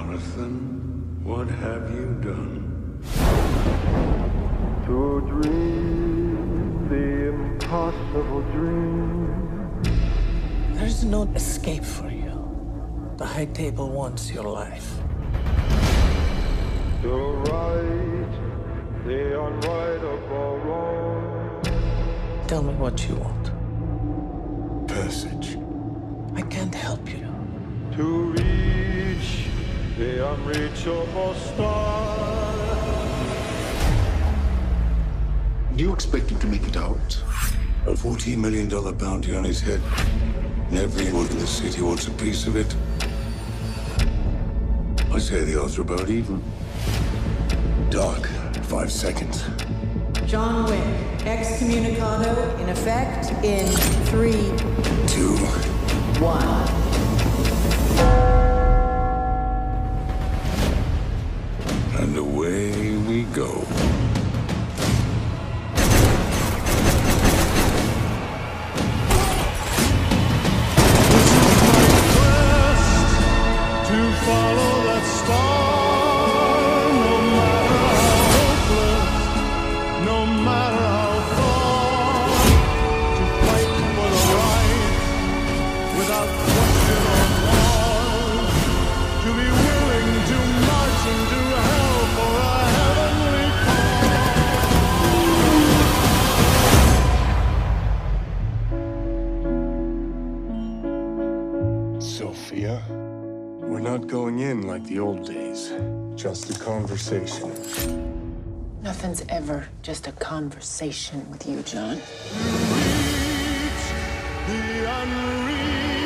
Jonathan, what have you done? To dream the impossible dream. There's no escape for you. The High Table wants your life. To right the unrightable wrong. Tell me what you want. Passage. I can't help you. To reach the unreachable star. Do you expect him to make it out? A $14 million bounty on his head. And everyone in the city wants a piece of it. I say the odds are about even. Doc, 5 seconds. John Wick, excommunicado in effect in 3, 2. 1. And away we go. To follow that star, no matter how hopeless, no matter how far. To fight for the right, without question or pause. To be willing to march into hell for a heavenly cause. Sophia. We're not going in like the old days. Just a conversation. Nothing's ever just a conversation with you, John. Reach the unreachable.